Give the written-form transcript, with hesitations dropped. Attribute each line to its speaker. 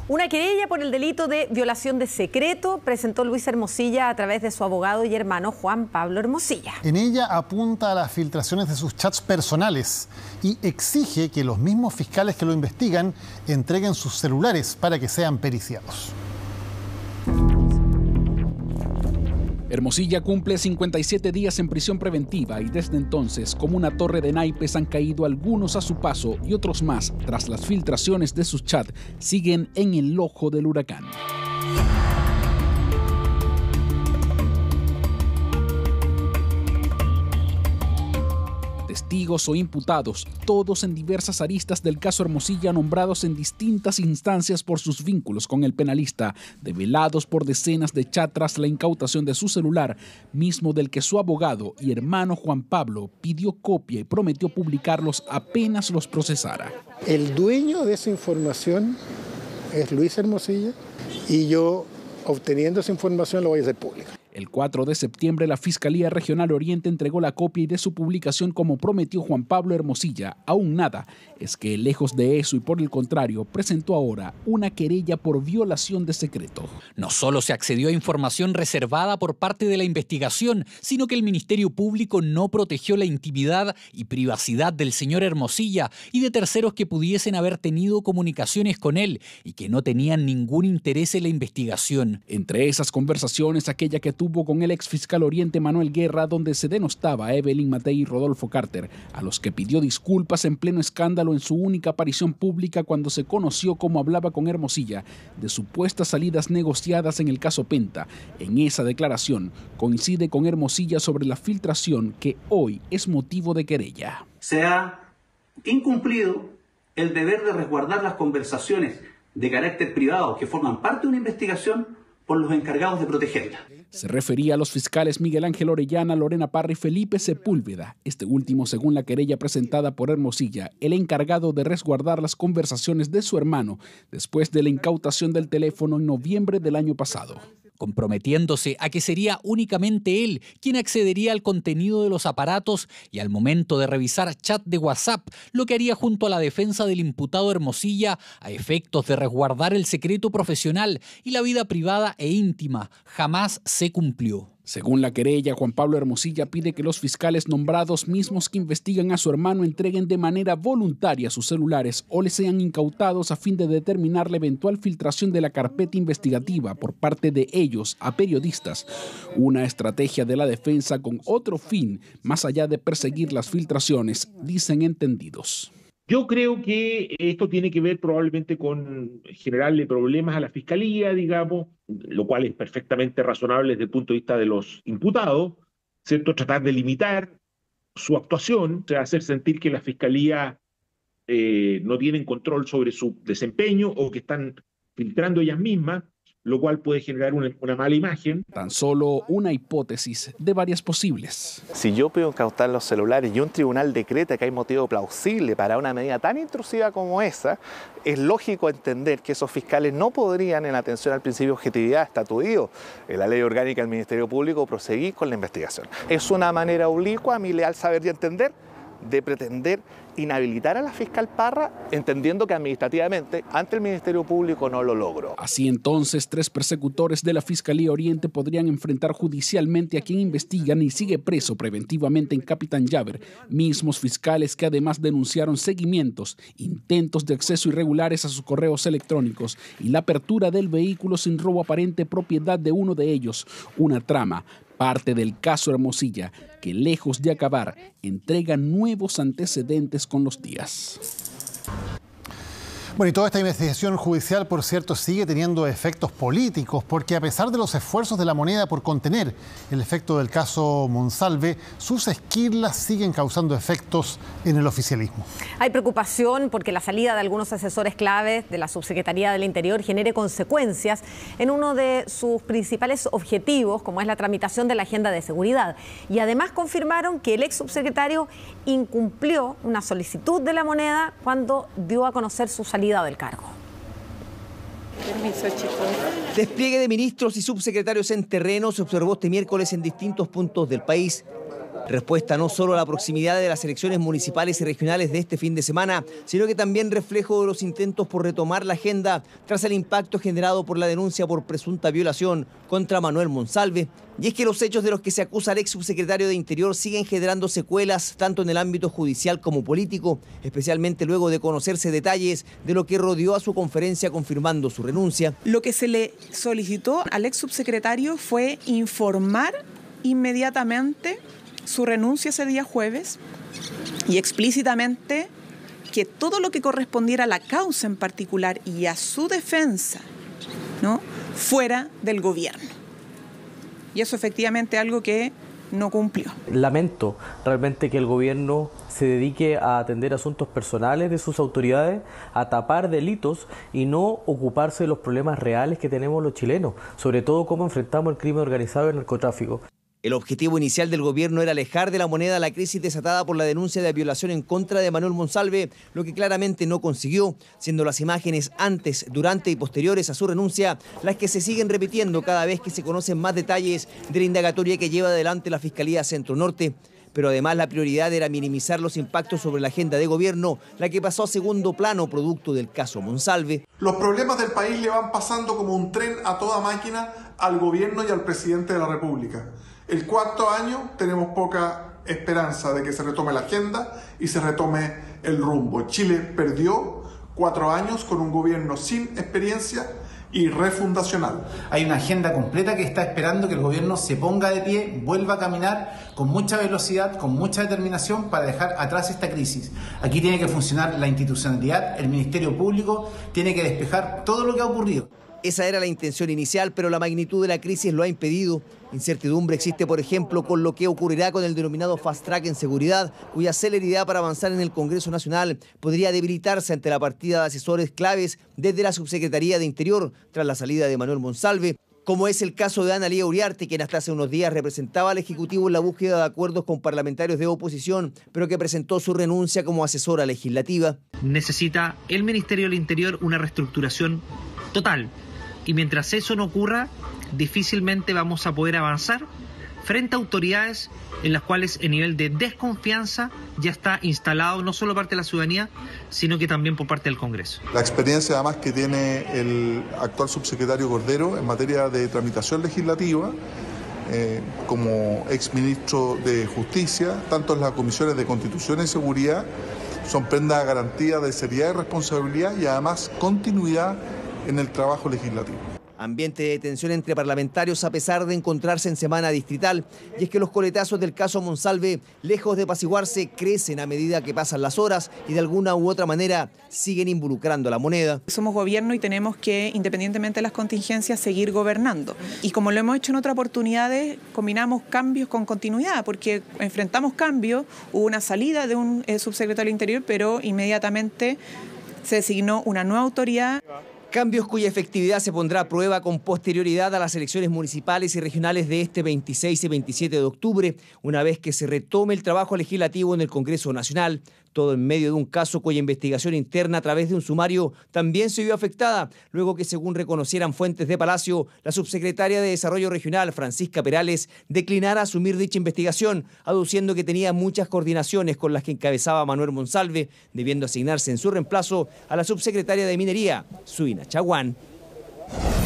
Speaker 1: Una querella por el delito de violación de secreto presentó Luis Hermosilla a través de su abogado y hermano Juan Pablo Hermosilla.
Speaker 2: En ella apunta a las filtraciones de sus chats personales y exige que los mismos fiscales que lo investigan entreguen sus celulares para que sean periciados.
Speaker 3: Hermosilla cumple 57 días en prisión preventiva y desde entonces, como una torre de naipes, han caído algunos a su paso y otros más, tras las filtraciones de sus chats, siguen en el ojo del huracán. Testigos o imputados, todos en diversas aristas del caso Hermosilla, nombrados en distintas instancias por sus vínculos con el penalista, develados por decenas de chats tras la incautación de su celular, mismo del que su abogado y hermano Juan Pablo pidió copia y prometió publicarlos apenas los procesara.
Speaker 4: El dueño de esa información es Luis Hermosilla y yo, obteniendo esa información, lo voy a hacer pública.
Speaker 3: El 4 de septiembre, la Fiscalía Regional Oriente entregó la copia y de su publicación como prometió Juan Pablo Hermosilla. Aún nada, es que lejos de eso y por el contrario, presentó ahora una querella por violación de secreto.
Speaker 5: No solo se accedió a información reservada por parte de la investigación, sino que el Ministerio Público no protegió la intimidad y privacidad del señor Hermosilla y de terceros que pudiesen haber tenido comunicaciones con él y que no tenían ningún interés en la investigación.
Speaker 3: Entre esas conversaciones, aquella que tuvo con el exfiscal Oriente Manuel Guerra, donde se denostaba a Evelyn Matei y Rodolfo Carter, a los que pidió disculpas en pleno escándalo en su única aparición pública cuando se conoció cómo hablaba con Hermosilla de supuestas salidas negociadas en el caso Penta. En esa declaración coincide con Hermosilla sobre la filtración que hoy es motivo de querella.
Speaker 6: Se ha incumplido el deber de resguardar las conversaciones de carácter privado que forman parte de una investigación por los encargados de protegerla.
Speaker 3: Se refería a los fiscales Miguel Ángel Orellana, Lorena Parra y Felipe Sepúlveda. Este último, según la querella presentada por Hermosilla, el encargado de resguardar las conversaciones de su hermano después de la incautación del teléfono en noviembre del año pasado,
Speaker 5: comprometiéndose a que sería únicamente él quien accedería al contenido de los aparatos y al momento de revisar chat de WhatsApp, lo que haría junto a la defensa del imputado Hermosilla a efectos de resguardar el secreto profesional y la vida privada e íntima. Jamás se cumplió.
Speaker 3: Según la querella, Juan Pablo Hermosilla pide que los fiscales nombrados mismos que investigan a su hermano entreguen de manera voluntaria sus celulares o les sean incautados a fin de determinar la eventual filtración de la carpeta investigativa por parte de ellos a periodistas. Una estrategia de la defensa con otro fin, más allá de perseguir las filtraciones, dicen entendidos.
Speaker 7: Yo creo que esto tiene que ver probablemente con generarle problemas a la fiscalía, digamos, lo cual es perfectamente razonable desde el punto de vista de los imputados, ¿cierto? Tratar de limitar su actuación, o sea, hacer sentir que la fiscalía no tienen control sobre su desempeño o que están filtrando ellas mismas, lo cual puede generar una mala imagen.
Speaker 3: Tan solo una hipótesis de varias posibles.
Speaker 8: Si yo pido incautar los celulares y un tribunal decreta que hay motivo plausible para una medida tan intrusiva como esa, es lógico entender que esos fiscales no podrían, en atención al principio de objetividad estatuido en la ley orgánica del Ministerio Público, proseguir con la investigación. Es una manera oblicua, a mi leal saber y entender, de pretender inhabilitar a la fiscal Parra, entendiendo que administrativamente ante el Ministerio Público no lo logró.
Speaker 3: Así entonces, 3 persecutores de la Fiscalía Oriente podrían enfrentar judicialmente a quien investigan y sigue preso preventivamente en Capitán Llaver, mismos fiscales que además denunciaron seguimientos, intentos de acceso irregulares a sus correos electrónicos y la apertura del vehículo sin robo aparente propiedad de uno de ellos, una trama, parte del caso Hermosilla, que lejos de acabar, entrega nuevos antecedentes con los días.
Speaker 2: Bueno, y toda esta investigación judicial, por cierto, sigue teniendo efectos políticos, porque a pesar de los esfuerzos de la moneda por contener el efecto del caso Monsalve, sus esquirlas siguen causando efectos en el oficialismo.
Speaker 1: Hay preocupación porque la salida de algunos asesores claves de la Subsecretaría del Interior genere consecuencias en uno de sus principales objetivos, como es la tramitación de la agenda de seguridad. Y además confirmaron que el ex subsecretario incumplió una solicitud de la moneda cuando dio a conocer su salida del cargo.
Speaker 9: Permiso, chicos. Despliegue de ministros y subsecretarios en terreno se observó este miércoles en distintos puntos del país.
Speaker 10: Respuesta no solo a la proximidad de las elecciones municipales y regionales de este fin de semana, sino que también reflejo de los intentos por retomar la agenda tras el impacto generado por la denuncia por presunta violación contra Manuel Monsalve. Y es que los hechos de los que se acusa al ex subsecretario de Interior siguen generando secuelas tanto en el ámbito judicial como político, especialmente luego de conocerse detalles de lo que rodeó a su conferencia confirmando su renuncia.
Speaker 9: Lo que se le solicitó al ex subsecretario fue informar inmediatamente su renuncia ese día jueves y explícitamente que todo lo que correspondiera a la causa en particular y a su defensa, ¿no?, fuera del gobierno. Y eso efectivamente es algo que no cumplió.
Speaker 11: Lamento realmente que el gobierno se dedique a atender asuntos personales de sus autoridades, a tapar delitos y no ocuparse de los problemas reales que tenemos los chilenos, sobre todo cómo enfrentamos el crimen organizado y el narcotráfico.
Speaker 10: El objetivo inicial del gobierno era alejar de la moneda la crisis desatada por la denuncia de violación en contra de Manuel Monsalve, lo que claramente no consiguió, siendo las imágenes antes, durante y posteriores a su renuncia las que se siguen repitiendo cada vez que se conocen más detalles de la indagatoria que lleva adelante la Fiscalía Centro Norte. Pero además la prioridad era minimizar los impactos sobre la agenda de gobierno, la que pasó a segundo plano producto del caso Monsalve.
Speaker 12: Los problemas del país le van pasando como un tren a toda máquina al gobierno y al presidente de la República. El cuarto año tenemos poca esperanza de que se retome la agenda y se retome el rumbo. Chile perdió 4 años con un gobierno sin experiencia y refundacional.
Speaker 13: Hay una agenda completa que está esperando que el gobierno se ponga de pie, vuelva a caminar con mucha velocidad, con mucha determinación para dejar atrás esta crisis. Aquí tiene que funcionar la institucionalidad, el Ministerio Público tiene que despejar todo lo que ha ocurrido.
Speaker 10: Esa era la intención inicial, pero la magnitud de la crisis lo ha impedido. Incertidumbre existe, por ejemplo, con lo que ocurrirá con el denominado Fast Track en seguridad, cuya celeridad para avanzar en el Congreso Nacional podría debilitarse ante la partida de asesores claves desde la Subsecretaría de Interior tras la salida de Manuel Monsalve, como es el caso de Ana Lía Uriarte, quien hasta hace unos días representaba al Ejecutivo en la búsqueda de acuerdos con parlamentarios de oposición, pero que presentó su renuncia como asesora legislativa.
Speaker 14: Necesita el Ministerio del Interior una reestructuración total. Y mientras eso no ocurra, difícilmente vamos a poder avanzar frente a autoridades en las cuales el nivel de desconfianza ya está instalado, no solo por parte de la ciudadanía, sino que también por parte del Congreso.
Speaker 12: La experiencia además que tiene el actual subsecretario Cordero en materia de tramitación legislativa, como exministro de Justicia, tanto en las comisiones de Constitución y Seguridad, son prenda de garantía de seriedad y responsabilidad y además continuidad en el trabajo legislativo.
Speaker 10: Ambiente de tensión entre parlamentarios a pesar de encontrarse en semana distrital. Y es que los coletazos del caso Monsalve, lejos de apaciguarse, crecen a medida que pasan las horas y de alguna u otra manera siguen involucrando a la moneda.
Speaker 9: Somos gobierno y tenemos que, independientemente de las contingencias, seguir gobernando. Y como lo hemos hecho en otras oportunidades, combinamos cambios con continuidad, porque enfrentamos cambios, hubo una salida de un subsecretario del Interior, pero inmediatamente se designó una nueva autoridad.
Speaker 10: Cambios cuya efectividad se pondrá a prueba con posterioridad a las elecciones municipales y regionales de este 26 y 27 de octubre, una vez que se retome el trabajo legislativo en el Congreso Nacional. Todo en medio de un caso cuya investigación interna a través de un sumario también se vio afectada, luego que, según reconocieran fuentes de Palacio, la subsecretaria de Desarrollo Regional, Francisca Perales, declinara asumir dicha investigación, aduciendo que tenía muchas coordinaciones con las que encabezaba Manuel Monsalve, debiendo asignarse en su reemplazo a la subsecretaria de Minería, Suina Chaguán.